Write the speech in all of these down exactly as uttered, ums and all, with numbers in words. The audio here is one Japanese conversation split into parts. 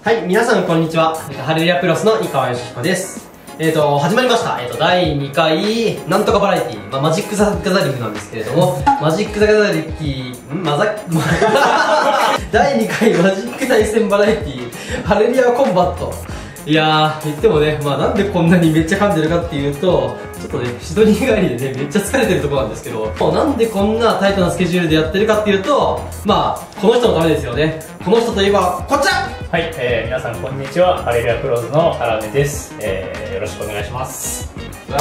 はい、皆さんこんにちは。ハレルヤプロスの井川義彦です。えーと、始まりました。えーと、だいにかい、なんとかバラエティー、まあ、マジック・ザ・ガザリングなんですけれども、マジック・ザ・ガザリング、んマザ、だいにかいマジック対戦バラエティー、ハレルヤコンバット。いやー、言ってもね、まあなんでこんなにめっちゃ噛んでるかっていうと、ちょっとね、シドニー帰りでね、めっちゃ疲れてるところなんですけど、なんでこんなタイトなスケジュールでやってるかっていうと、まあ、この人のためですよね。この人といえば、こちらはい、えー、皆さんこんにちは。ハレルヤプロズの原根です。えー、よろしくお願いします。 わ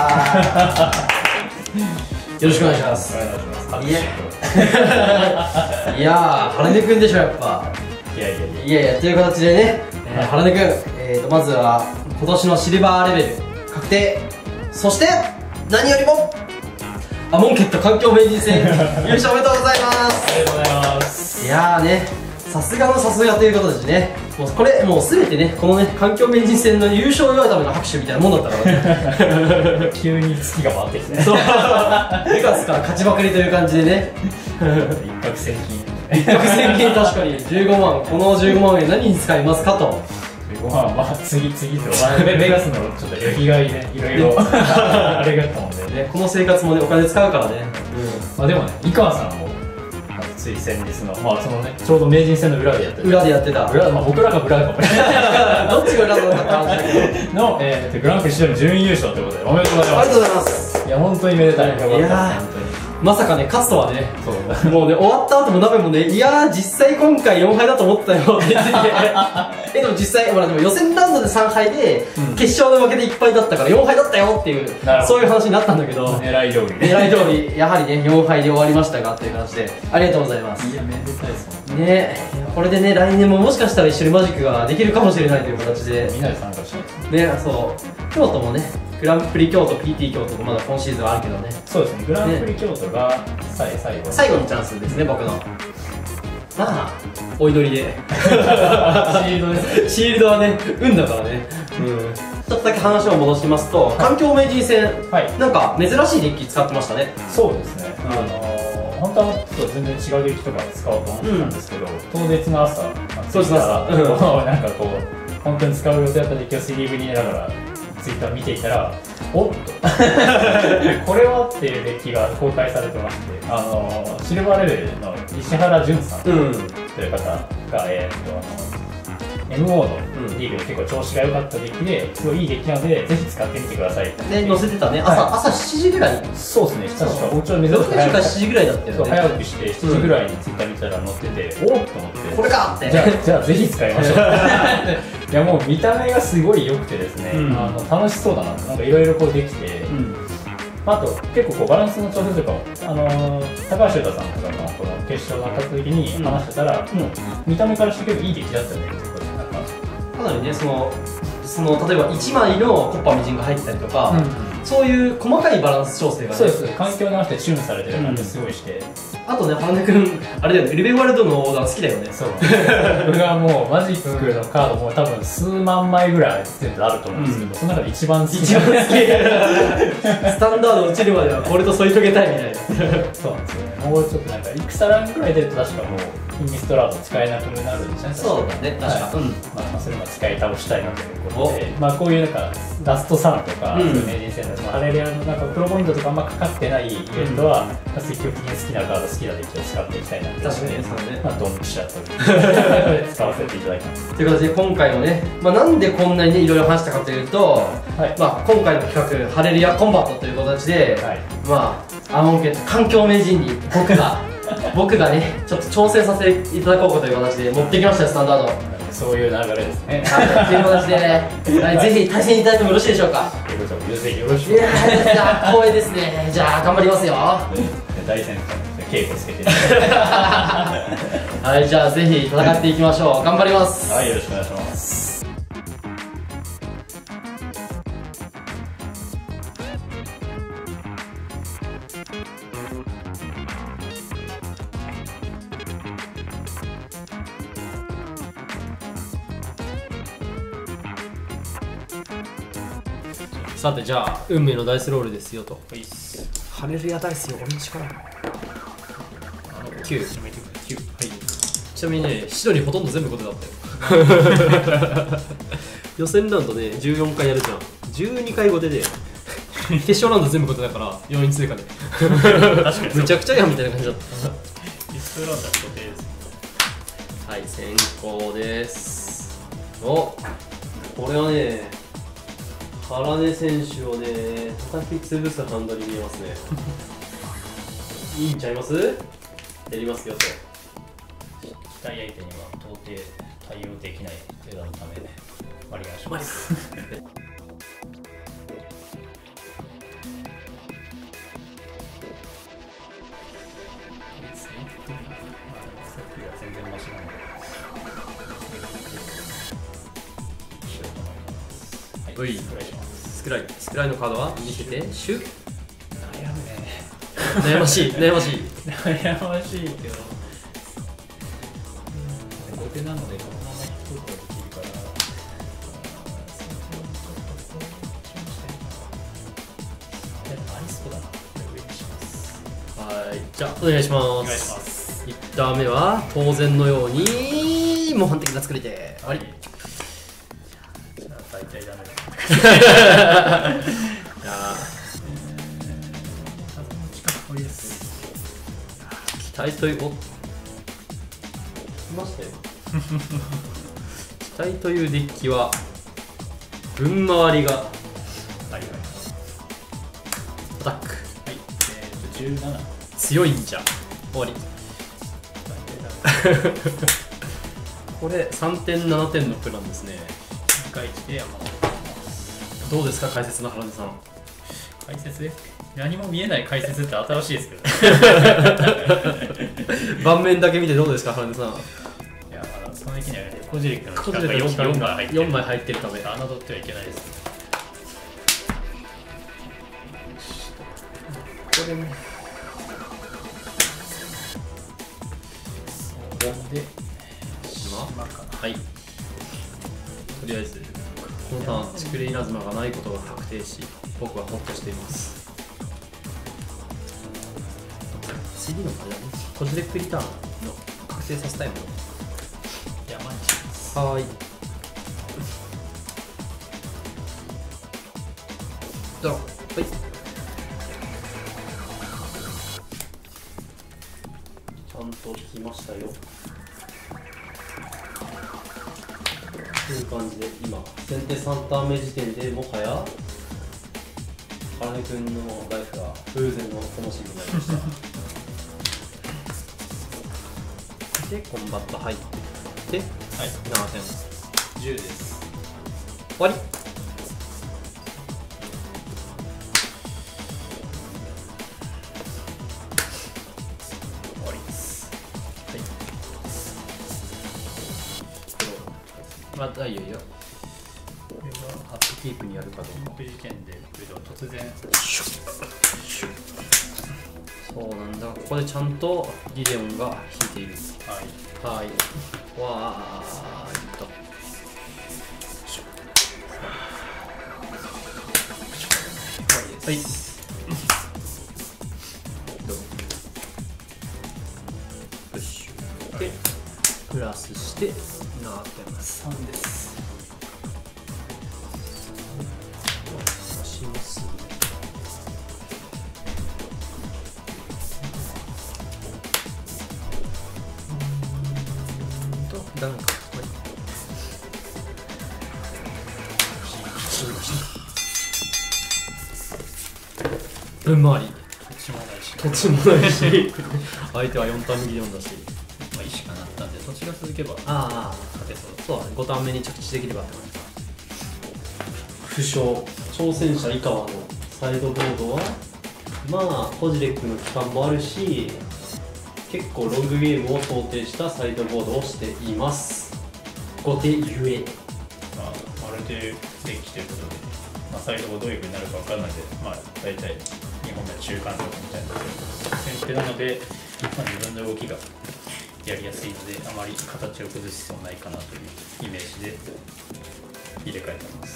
ーよろしくお願いします。 お願いします。 いやいやー、原根くんでしょ、やっぱ。 いやいやいやいやいや、という形でね、えー、原根くん、えーと、まずは、今年のシルバーレベル、確定。そして、何よりも、アモンケット環境名人戦、優勝おめでとうございます。 ありがとうございます。 いやーね、さすがのさすがということですね。もうこれ、もうすべてね、このね、環境名人戦の優勝を祝うための拍手みたいなもんだったからね。 急に月が回ってきてね。 そう。にがつから勝ちまくりという感じでね。 一攫千金。 一攫千金確かにじゅうごまん、このじゅうごまん円何に使いますかと。 じゅうごまん、まあ次次と、ベガスのちょっと旅費がいね、いろいろあれがあったもんでね、この生活もね、お金使うからね。 まあでもね、井川さんもつい先日の、まあそのね、ちょうど名人戦の裏でやってた。 裏でやってた。 裏、まあ僕らが裏かもしれない。 どっちが裏だったか話だけど。 の、えー、グランプリシドニー準優勝ということで、おめでとうございます。 ありがとうございます。 いや、本当にめでたい。よかった。 いやー、 本当に。 まさかね、勝つとはね。 そう。 もうね、終わった後も鍋もね、いやー、実際今回よんはいだと思ったよって言ってて。え、でも実際、ほら、でも予選ラウンドでさんはいで、うん、決勝で負けていっぱいだったからよんはいだったよっていう、そういう話になったんだけど、 狙い通り。 狙い通り、やはりね、よんはいで終わりましたがっていう感じで、ありがとうございます。 いや、めでたいですもんね。これでね、来年ももしかしたら一緒にマジックができるかもしれないという形で。 みんなで参加しないね、そう。京都もね、グランプリ京都、ピーティー 京都もまだ今シーズンはあるけどね。 そうですね、グランプリ京都が最後。 最後のチャンスですね、僕の。まあ、お祈りで。シールドですね。 シールドはね、運だからね。うん。ちょっとだけ話を戻しますと、環境名人戦、なんか珍しいデッキ使ってましたね。 そうですね。あの本当はもっと全然違うデッキとか使おうと思ってたんですけど、当日の朝、 当日の朝、 なんかこう、本当に使う予定だったデッキをスリーブに入れながら、ツイッター見ていたら、おっとこれはっていうデッキが公開されてまして、あのシルバーレベルの石原潤さんという方が、えー、っとあの エムオー のリーグで結構調子が良かったデッキですごいいいデッキなので、ぜひ使ってみてくださいってね、載せてたね。朝、朝しちじぐらい。 そうですね、確かお茶珍しくろくじかしちじぐらいだったよね。 早起きしてしちじぐらいにツイッター見たら載ってて、おっと思って、 これかって。 じゃあじゃあぜひ使いましょう。いやもう見た目がすごい良くてですね、あの楽しそうだなって、なんかいろいろこうできて、あと結構こうバランスの調整とかも、あの高橋優太さんとかのこの決勝が勝った時に話してたら、もう見た目からして結構いい出来だったよねってことで、なんかかなりね、そのその例えばいちまいのコッパみじんが入ってたりとか、そういう細かいバランス調整がね、 そうです、環境に合わせてチューンされてる感じがすごいして、 あとね、原根君、あれだよね、エルベワールドのオーダー好きだよね。 そう。僕はもうマジックのカードも多分数万枚ぐらい全部あると思うんですけど、その中で一番好き。 一番好き。スタンダード落ちるまではこれと添い遂げたいみたいな。 そうなんですよね。もうちょっとなんか戦ランくらい出ると確かもうインミストラード使えなくなるんですね。 そうだね、確か。 まあそれも使い倒したいなということで、まあこういうなんかラストサンとか名人戦のハレルヤのなんかプロポイントとかあんまかかってないイベントは積極的に好きなカード好きなデッキを使っていきたいなと。 確かにそうね。 まあドンピシャと使わせていただきます。 という形で今回もね、まあなんでこんなにねいろいろ話したかというと、まあ今回の企画ハレルヤコンバットという形で、まあアモンケット環境名人に僕が僕がねちょっと挑戦させていただこうかという形で持ってきましたよ、スタンダード。 そういう流れですね。 はい、という形でね、ぜひ対戦いただいてもよろしいでしょうか。 ぜひよろしく。 いやー、じゃあ光栄ですね。じゃあ頑張りますよ。 大戦稽古つけて。 はい、じゃあぜひ戦っていきましょう。頑張ります。 はい、よろしくお願いします。 さて、じゃあ運命のダイスロールですよと。ハレルヤダイスよ、俺の力。きゅう。きゅう。はい。ちなみにね、シドニーほとんど全部ことだったよ。 予選ラウンドねじゅうよんかいやるじゃん。じゅうにかいごでで決勝ラウンド全部ことだからよんい通過でむちゃくちゃやんみたいな感じだった。 決勝ラウンドは固定です。 はい先行です。おこれはね原根選手をね叩き潰すハンドに見えますねいいんちゃいます？やりますよと。 期待相手には到底対応できない枝のためマリガンします全然マシなのではい、スクライします。スクライ、スクライのカードは見せて、シュッ。 悩むね。 悩ましい、悩ましい。 悩ましいけど。後手なので、このまま引くことができるから。でも、アリスコだな。これ上にします。 はい、じゃあ、お願いします。 お願いします。 いちターン目は、当然のように、模範的な作り手。はい。 大体ダメだ。 いや期待というお来ましたよ期待というデッキは分回りがはいはいアタックはいえーとじゅうなな強いんじゃ終わりこれさんてんななてんのプランですね。 いちで山どうですか解説の原根さん。 解説何も見えない解説って新しいですけど盤面だけ見てどうですか原根さん。 いやまだその域にはコジリックのコ期間がよんまい入ってるよんまい入ってるため侮ってはいけないです。 これもで島かな。はい。とりあえずこのターンチクレイナズマがないことが確定し、僕はホッとしています。次のあれだね、コジレックリターンの確定させたいもの。 山にします。 はーい。どうぞ。はい。ちゃんと引きましたよ。という感じで今先手さんターン目時点でもはや原根君のライフが偶然の楽しみになりましたでコンバット入ってで、はい、ななてんじゅうです。 終わり。 終わりです。 はいまたいいよいいよ。 これはハットキープにやるかどうか。 時点でこれでは突然そうなんだ。ここでちゃんとギデオンが引いている。 はいはい。わーいっと。はい。どうぞ。プッシュ。で、プラスしてなってます。 さんです。 出しますね。うんと、ダンク。はい。分回り。 土地もないし。 土地もないし。相手はよんターン右よんだし。 まあ、石がなったんで、土地が続けば。 ああ、 勝てそう。 そうだね。ごターン目に着地できればって感じか。不詳挑戦者井川のサイドボードはまあコジレックの期間もあるし結構ロングゲームを想定したサイドボードをしています。後手ゆえ、 まあ、まるでデッキということで、まあ、サイドがどういう風になるか分からないので、まあ、大体にほんめ中間とかみたいな先手なので、まあ、自分の動きがやりやすいのであまり形を崩す必要ないかなというイメージで入れ替えてます。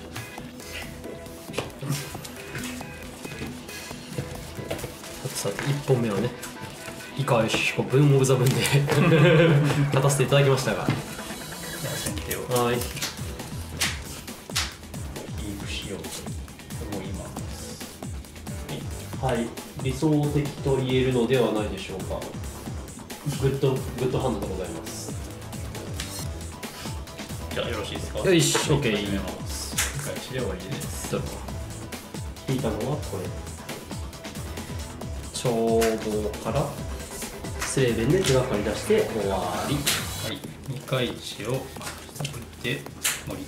さていっぽんめはね井川義彦分オブザ分で勝たせていただきましたが、 はい。 キープしようと思います。 はい、理想的と言えるのではないでしょうか。グッドグッドハンドでございます。 じゃあよろしいですか。 よし、オッケー。 始めます。開始で終わりです。 どうぞ。引いたのはこれ。眺望からスレーベンで手がかり出して終わり。 はい、にかい石を置いて森。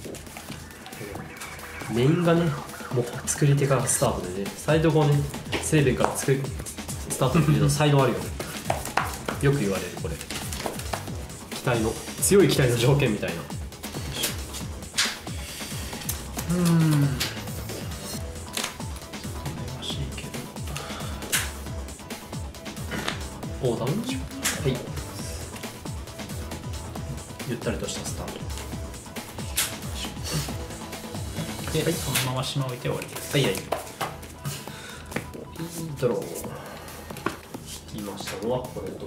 メインがね、もう作り手からスタートでね、サイドがね、スレーベンから作りスタートっていうの才能あるよね。よく言われるこれ。期待の強い期待の条件みたいな。 うーん。悩ましいけど。 オーダウン。はい。ゆったりとしたスタート。 で、はい、そのまましま置いて終わりです。 はいはい。ドロー。引きましたのはこれと。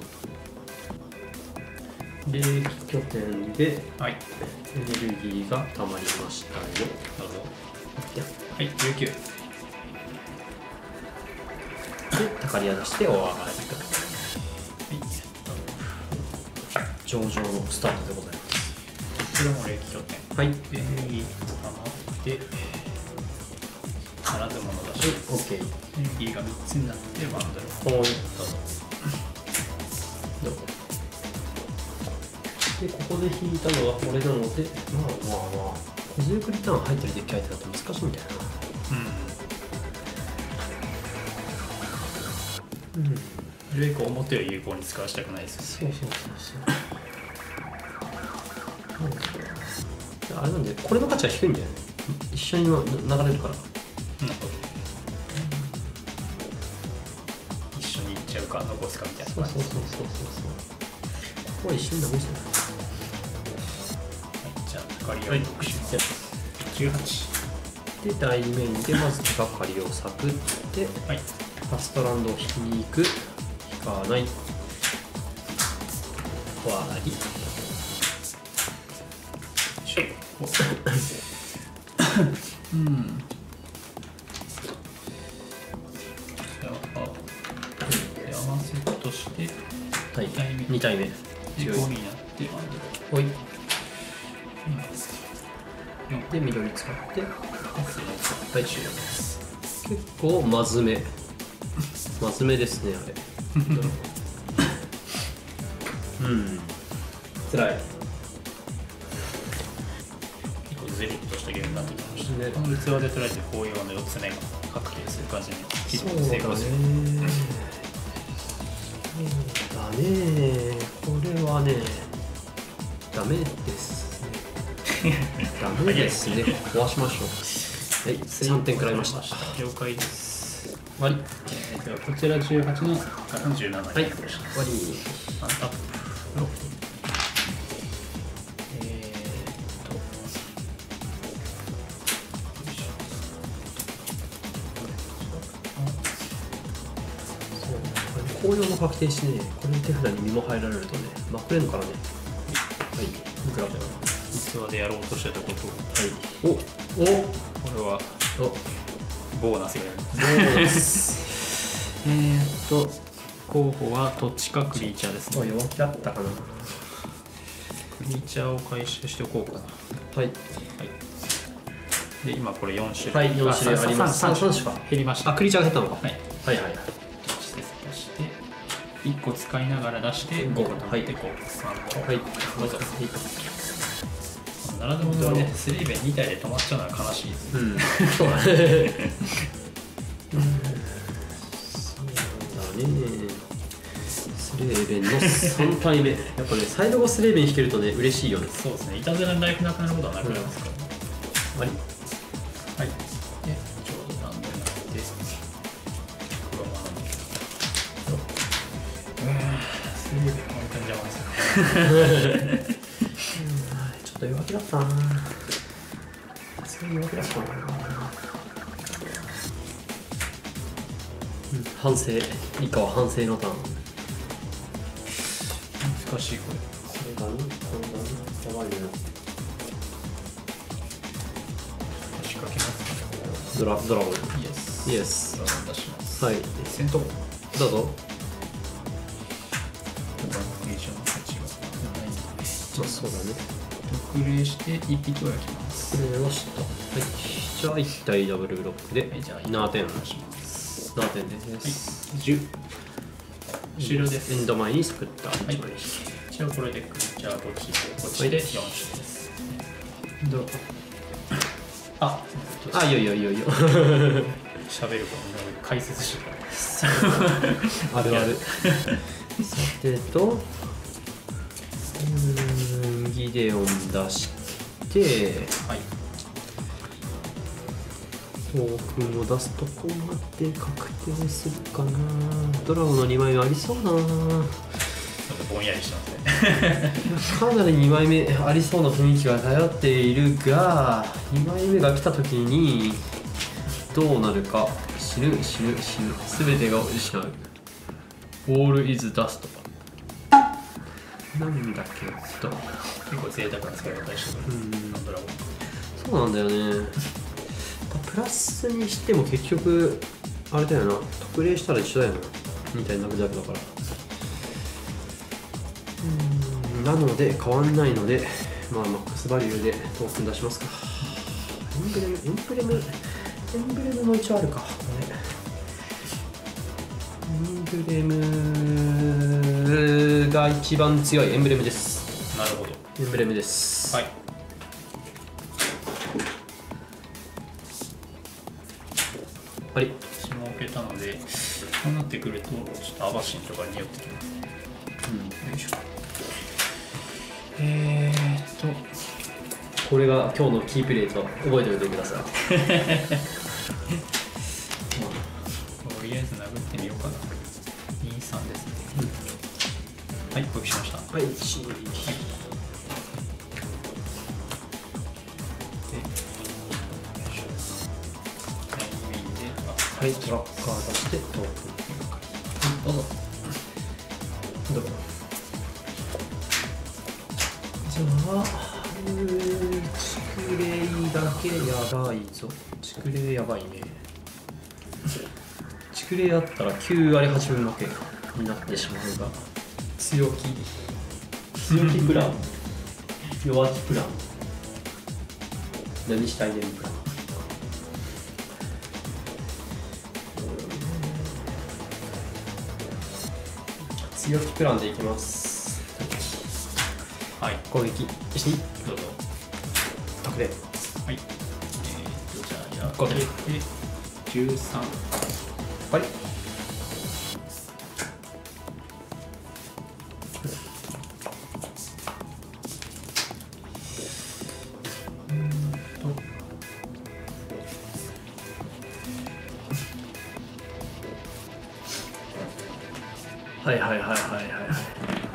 冷気拠点で、 はい、 エネルギーが溜まりましたよ。 どうぞ。 はい、 じゅうきゅう。 で、タカリア出してお上がりと。はい、上々のスタートでございます。 これも冷気拠点。 はい、 エネルギー溜まって、ならずものだし、 オッケー。 エネルギーがみっつになってワンドル。 はい、 どうぞ。 どうぞ。で、ここで引いたのはこれなので、まあまあまあ、小強くリターン入ってるデッキ相手だと難しいみたいな。 うん。うん。ルエコ表を有効に使わせたくないですよね。 そうそうそうそう。あれなんで、これの価値は低いんだよね。一緒に流れるから。 なるほど。一緒に行っちゃうか残すかみたいなそう感じ。 そうそうそうそう。ここは一緒に流してる。 じゃあ、光を読します。じゅうはち。 で、第二面でまず手がかりを探って、 はい、 ファストランドを引きに行く。引かない。終わり。 うん。じゃあ、で合わせとして、 はい、 に体目。 に体目。 ごになってワンドはい。 ル。 で、緑使って、 ははい、終了です。結構、真面目。真面目ですね、あれ。うん。つらい。 結構ゼリッとしたゲームになってきましたね。 この器で捉えて紅葉のよっつめが確定する感じに成功する。 だね。これはね、ダメですね。ダメですね。壊しましょう。はい、さんてん食らいました。 了解です。 終わり。 えー、ではこちらじゅうはちのじゅうななに。 はい、終わり。 ワンタップ。えーっと。 紅葉も確定してね、これ手札に身も入られるとね、まくれんのからね。はい、いくらだよ。 器でやろうとしてたことを。 はい。おおこれはおボーナスがやる。 ボーナス。 えーっと、候補は土地かクリーチャーですね。 弱気だったかな。 クリーチャーを回収しておこうかな。 はい。 はい。で、今これよん種類。 はい、よん種類あります。 さん種種か。 減りました。 あ、クリーチャーが減ったのか。 はい。 はいはいはい。 そしてそしていっこ使いながら出してごこ貯めてこうさんこ。 はい。 どうぞ。ならずもはね、スリーベンに体で止まっちゃうのは悲しいです。 うん。そうだね。そうだね。スレーベンのさん体目。やっぱね、サイド後スレーベン引けるとね、嬉しいよね。 そうですね。いたずらにライフなくなることはなくなりますからね。 終わり。 はい。で、ちょうど何度になって、黒マナの。うわぁ、スリーベン本当に邪魔ですよ。 ちょっと弱気だったな。すごい弱気だったな。うん、反省。以下は反省のターン。 難しいこれ。 これがね、これがね、やばいな。 ドラドラゴン。 イエスイエス。 ドラゴン出します。 はい。 戦闘。 どうぞ。 バンケージの価値がないので、 まあそうだね。 特例していっぴきを焼きます。 これはした。はい。じゃあいち体ダブルブロックではい、じゃあななてん。 出します。 ななてんです。 はい、じゅう。終了です。 エンド前に作ったはい。一応これでじゃあこっちでこっちでよん種です。 どうあ、 あ、いいよいいよいいよいいよ。 喋るか解説しよう。あるある。さてと、うーん、ギデオン出して、 はい。 トークンを出すとこまで確定するかな。ドラゴンのにまいめありそうだな。 ちょっとぼんやりしてますね。 かなりにまいめありそうな雰囲気が漂っているが、にまいめが来た時にどうなるか。死ぬ死ぬ死ぬ、全てが失う。 All is dust。 なんだっけ、ちょっと結構贅沢な使い方してくる。なんだろう。 そうなんだよね。プラスにしても結局あれだよな、特例したら一緒だよなみたいな弱だから。うーん、なので変わんないので、まあマックスバリューでトークン出しますか。エンブレムエンブレムエンブレムも一応あるか。これエンブレムが一番強いエンブレムです。 なるほど。 エンブレムです。 はい。 はい。 私も置けたので、そうなってくると、ちょっとアバシンとかに寄ってきます。うん、よいしょ。えーっと、 これが今日のキープレイと覚えておいてください。 とりあえず殴ってみようかな。にさんですね。うん、はい、攻撃しました。 はい、はいはい、トラッカー出してトークン、どうぞどうぞ。じゃあ蓄霊だけやばいぞ。蓄霊やばいね。蓄霊あったらきゅう割はちぶん負けになってしまうが、強気強気プラン弱気プラン、何したいねんプラン。強気プランでいきます。 はい、 攻撃していい？ どうぞ。 特例。 はい。えー、っとじゃあやごてんってじゅうさん。 はい。はいはいはいはいはい。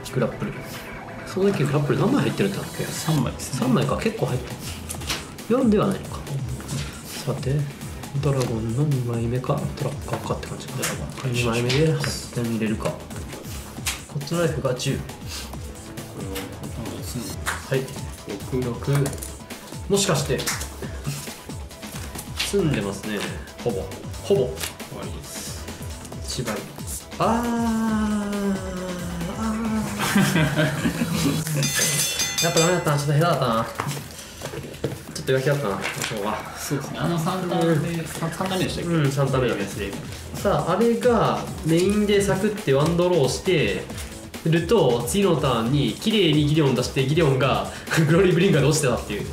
グラップル。その時グラップル何枚入ってるんだっけ？ さんまいですね。 さんまいか、結構入ってる。よんではないのか。さて、ドラゴンのにまいめか、トラッカーかって感じか。にまいめではちてん入れるか。コットライフがじゅう。はい、ろくろく。もしかして、積んでますね。ほぼ。ほぼ。終わりです。縛り。あーあーやっぱダメだったな、ちょっと下手だったな。ちょっと弱気だったな、今日は。 そうですね。あのさんターンで、さんターン目でしたっけ？ うん、さんターン目だね。さあ、あれがメインでサクってワンドローしてると、次のターンに綺麗にギデオン出して、ギデオンがグローリーブリンガーで落ちてたっていう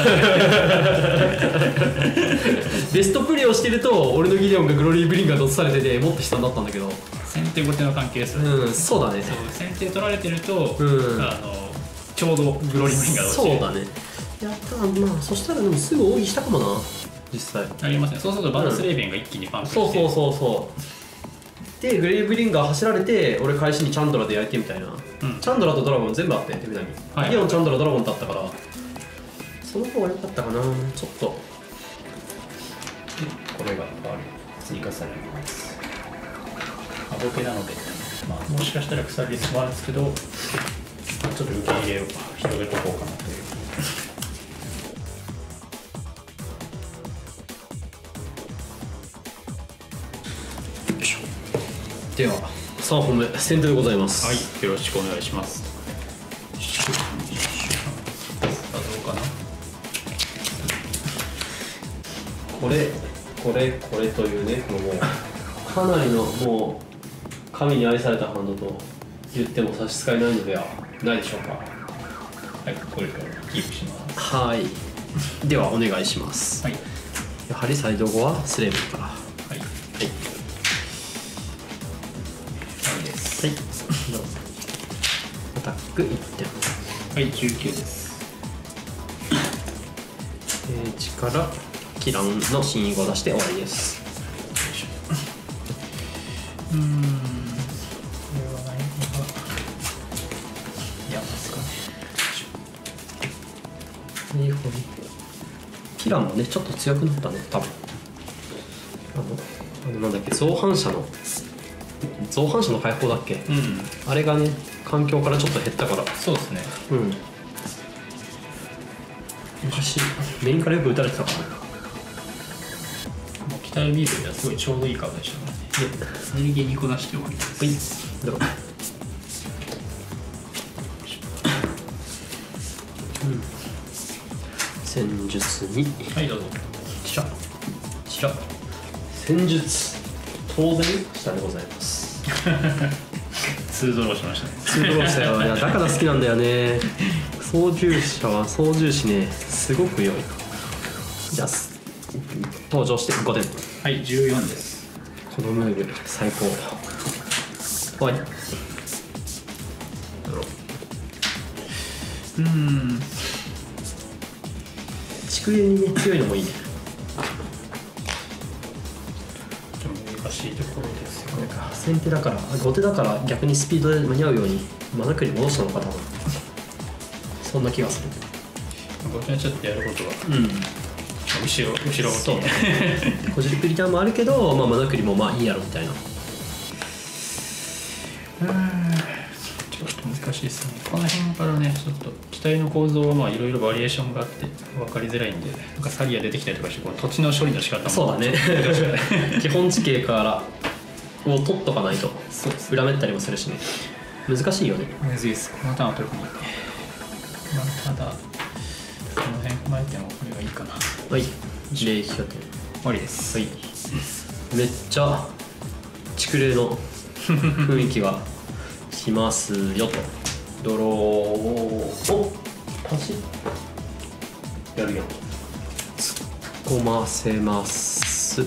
ベストプレーをしてると、俺のギデオンがグローリーブリンガーで落とされててもっと悲惨だったんだけど、 先手後手の関係ですよね。 うん、そうだね。 そう、先手取られてると、 うん、 あのちょうどグローリーブリンガーが落ちてる。 そうだね。やったー、まあそしたらでもすぐ奥義したかもな、実際。 ありますね。そうするとバルスレーベンが一気にパンクして、 そうそうそうそうで、グレイブリンガー走られて、俺返しにチャンドラで焼いてみたいな、うん、チャンドラとドラゴン全部あって手札に、はい、ギデオン、チャンドラ、ドラゴンだったから、その方が良かったかな、ちょっと。 これが追加されます。アボケなので、まあ、もしかしたら腐るリスクもあるんですけど、ちょっと受け入れを広げとこうかなという。 ではさんほんめ先手でございます。 はい、よろしくお願いします。さあどうかな。 これこれこれというね、このもうかなりのもう神に愛されたハンドと言っても差し支えないのではないでしょうか。 はい、これからキープします。 はい。ではお願いします。 はい。 やはりサイド後はスレーブルから。はい。はい。 はいです。 はい。どうぞ。アタックいってん。 はい、じゅうきゅうです。 えー、力キランの新語を出して終わりです。 うーん。これは何がやますかね。 いいほど。キランもねちょっと強くなったね多分。あのあのなんだっけ造反者の造反者の解放だっけ。 うん。 あれがね環境からちょっと減ったから。 そうですね。 うん。昔メインからよく打たれてたからね。 もう北海ビールではすごいちょうどいいカードでしたからね。エネルギーにこ出して終わりです。 はい。だから。うん。戦術に。 はいどうぞ。 しゃ。しゃ。戦術。当然下でございます。 ツードローしましたね。 ツードローしたよ。いやだから好きなんだよね。操縦者は操縦士ねすごく良い。じゃあ登場してごてん。 はい、じゅうよんです。 このムーブ最高。終わり。 うーん。 竹林にね強いのもいいね。 難しいところですよ。 これか先手だから後手だから逆にスピードで間に合うようにマナクリ戻したのか多分。そんな気がする。 後手はちょっとやることが。 うん。 後ろ後ろそう。こじりくリターンもあるけど、まあマナクリもまあいいやろみたいな。 ちょっと難しいですね。この辺からね、ちょっと機体の構造はまあいろいろバリエーションがあって分かりづらいんで、なんかサリア出てきたりとかして、この土地の処理の仕方もそうだね。基本地形からを取っとかないと、そう裏めったりもするしね。難しいよね。 むずいです。このターンは特に。まあただこの辺踏まえてもこれがいいかな。 はい。礼儀拠点。 終わりです。 はい。めっちゃ竹霊の雰囲気がしますよと。ドローを足しやるよ。突っ込ませます。うん。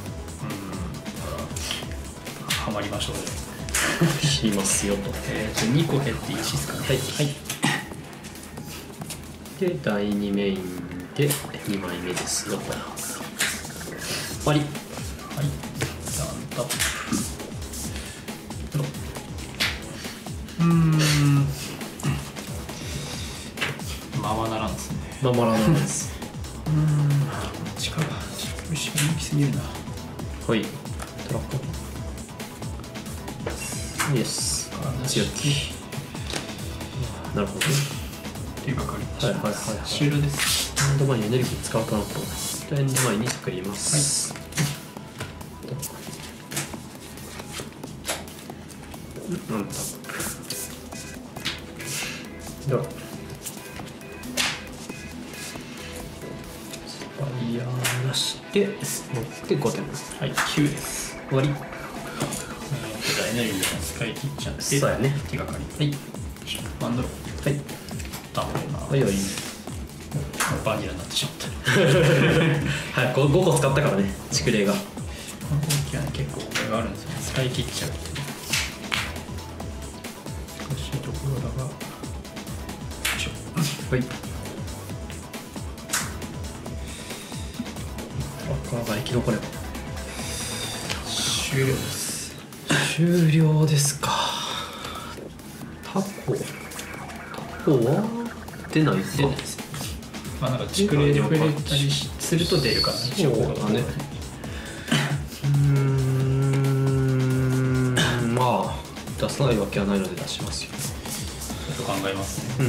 はまりましょうね。 しますよと。 えっとにこ減っていちですかね。 はい。はい。でだいにメインでにまいめですよと。終わり。 はい。ダンタップ。うーん。ままならんですね。 ままらないです。 うーん。力力後ろに行きすぎるな。 はい。トラック。イエス。強気。なるほど。 手がかり。 はいはいはいはい。 終了です。 エンド前にエネルギー使うかなと。エンド前に作ります。はい。なんタップ。では。スパイヤー出して持ってごてん。 はい、きゅうです。 終わり。 えー、じゃあエネルギーを使い切っちゃって。 そうやね。 手がかり。 はい。 ワンドロー。 はい。 ダメな。 はいはい。 バニラになってしまった。 はい、ごこ使ったからね、竹霊が。 この時はね、結構これがあるんですよね。使い切っちゃうって。難しいところだが。よいしょ。 はい。赤が生き残れば。 終了です。 終了ですか。タコ。タコは出ないですね。 まあなんか竹霊で触れたりすると出るかな。一応こうだね。 うーん、まあ出さないわけはないので出しますよ。 ちょっと考えますね。 うん。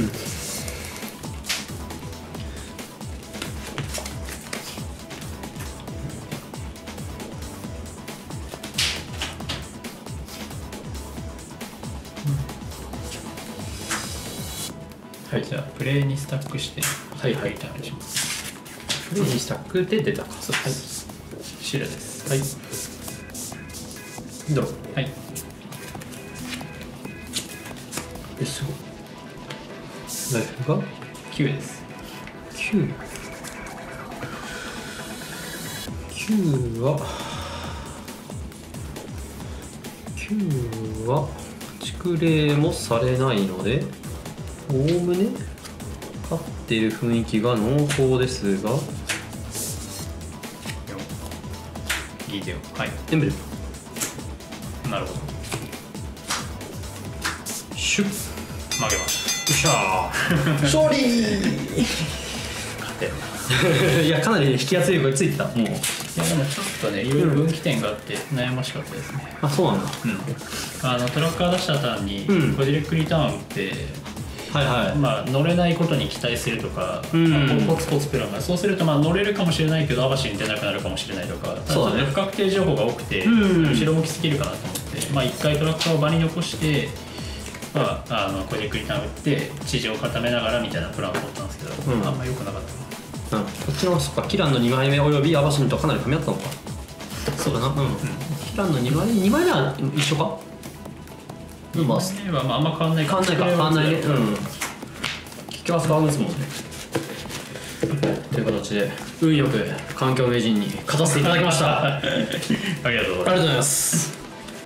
はい、じゃあプレイにスタックしてはいはいお願いします。 プレイにスタックで出たか。 そうです。白です。 はい。ドロー。 はい。 え、すごい。ライフがきゅうです。 きゅう。きゅうはきゅうは蓄冷もされないので、おおむね勝っている雰囲気が濃厚ですが、 いい手を。はい。 エンブレム。 なるほど。 シュッ。 負けましよっしゃー勝利た。勝てる。 いや、かなり引き圧力がついてた。もう。 いやでもちょっとね、いろいろ分岐点があって悩ましかったですね。 あ、そうなんだ。 うん。あのトラッカー出したターンにうんコジレックリターンを打って、 はいはい。 まあ乗れないことに期待するとか、 うんまあポツポツプランがそうするとまあ乗れるかもしれないけどアバシに出なくなるかもしれないとか、 そうだねちょっと不確定情報が多くて、 うん後ろ向きすぎるかなと思って、まあ一回トラッカーを場に残して、まああのコジレックリターンを打って地上を固めながらみたいなプランを取ったんですけど、 うんあんま良くなかったな。 うん、こっちのそっかキランのにまいめおよびアバシンとかなり噛み合ったのか。そうだな。うん、キランのにまいにまいめは一緒か。 にまいめはまああんま変わんない変わんないか。変わんないね。うん。聞きます変わるんですもんね。という形で運よく環境名人に勝たせていただきましたあありがとうございます。 りがとうございます。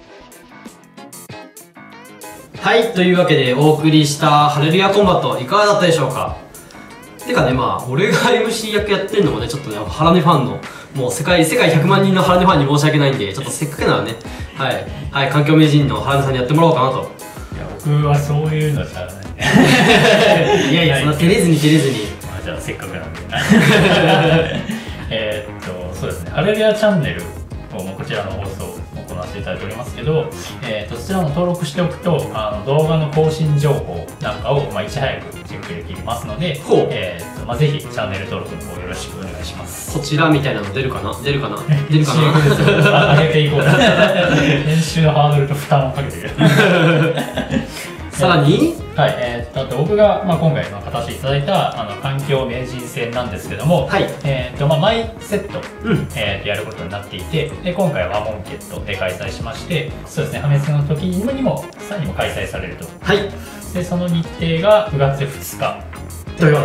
はい、というわけでお送りしたハレルヤコンバットいかがだったでしょうか。てかね、まあ俺が エムシー 役やってるのもね、ちょっとねハラネファンのもう世界世界ひゃくまん人のハラネファンに申し訳ないんで、ちょっとせっかくならね、はいはい、環境名人のハラネさんにやってもらおうかなと。 いや僕はそういうのじゃないいやいや、そんな照れずに照れずに、 まあ、じゃあせっかくなんでえーっとそうですね、ハレルヤチャンネルをもうこちらの放送を行わせていただいておりますけど、えー、とそちらも登録しておくとあの動画の更新情報なんかを、まあ、いち早くチェックできますので、 ほう、 えーとまあ、ぜひチャンネル登録の方よろしくお願いします。 こちらみたいなの出るかな出るかな出るかな上げていこう編集のハードルと負担をかけてくれさらにはい、えー、とあと僕が、まあ、今回まあ勝たせていただいたあの環境名人戦なんですけども、 はい、 えーとまあ、毎セット、 うんえー、とやることになっていて、で今回はワモンケットで開催しまして、そうですね、破滅の時にもにもさらにも開催されると。 はい、 でその日程がくがつふつか土曜日。 はい、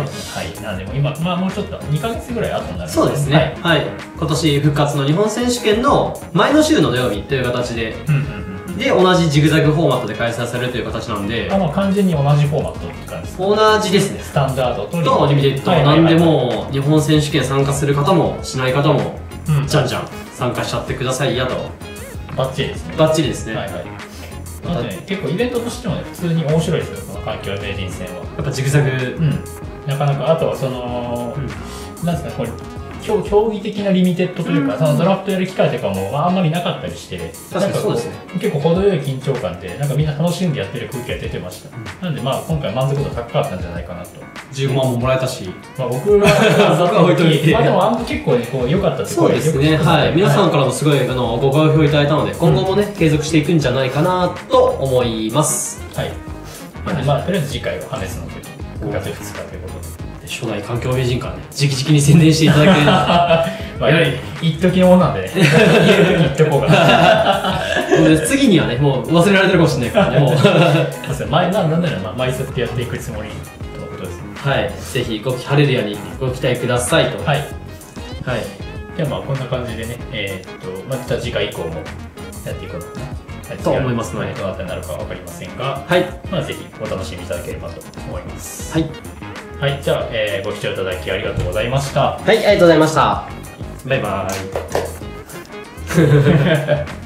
なんでもう今、まあ、もうちょっとにかげつぐらい後になる。 そうですね、はい、はい、今年復活の日本選手権の前の週の土曜日という形で、 うんうんうん、 で同じジグザグフォーマットで開催されるという形なんで、 あもう完全に同じフォーマットって感じですか。 同じですね。 スタンダードととリミテッド、 はいはいはいはい、 なんでもう日本選手権参加する方もしない方も、 うん、 じゃんじゃん参加しちゃってくださいやと。 バッチリですね。 バッチリですね。 はいはい。あとね、結構イベントとしてもね、普通に面白いですよ、この環境名人戦は。 やっぱジグザグ、 うん、なかなか、あとはその、うん、なんですかね、これ競競技的なリミテッドというか、うん、そのドラフトやる機会とかも、まあ、あんまりなかったりして、 確かにそうですね、 結構程よい緊張感で、なんかみんな楽しんでやってる空気が出てました。うん、なんで、まあ、今回満足度高かったんじゃないかなと。 じゅうごまんももらえたし、 まあ、僕は僕は置いといて、 まあでもあん結構ね、こう良かったってそうですね、はい、皆さんからもすごいあのご好評いただいたので、今後もね、継続していくんじゃないかなと思います。 はい。なんで、まあ、とりあえず次回はハネスの時、くがつふつかということで。 初代環境名人からね、直々に宣伝していただけるまあ、やはり一時のものなんでね、言える時言っておこうかな。 次にはね、もう忘れられてるかもしれないからね、もう。 そうですね、毎なんなんだろうな、毎節ってやっていくつもりとのことですね。 はい、ぜひごハレルヤにご期待くださいと。 はい。 はい。 じゃあまあこんな感じでね、えー、っとまた次回以降もやっていこうかな。 と思いますので、 どなたになるかわかりませんが、 はい。 まあぜひお楽しみいただければと思います。 はい。 はい、じゃあ、えー、ご視聴いただきありがとうございました。 はい、ありがとうございました。バイバーイ。